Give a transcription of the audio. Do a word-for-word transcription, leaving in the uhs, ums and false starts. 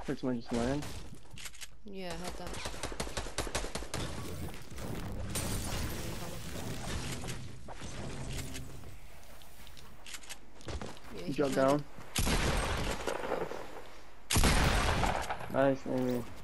Heard somebody just land. Yeah, head down. Yeah, You drop down. Oh. Nice, Amy.